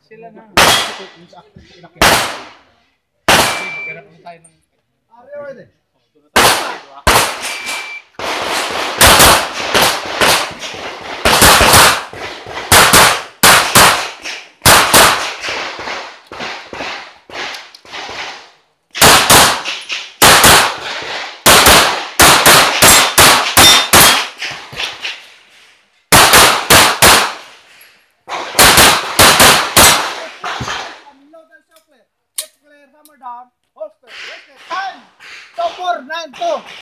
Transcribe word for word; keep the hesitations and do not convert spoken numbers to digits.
Sila na. Maghanap na tayo ng... Ariyo, pwede. Hammer down, holster, let's get time. So four, nine, two.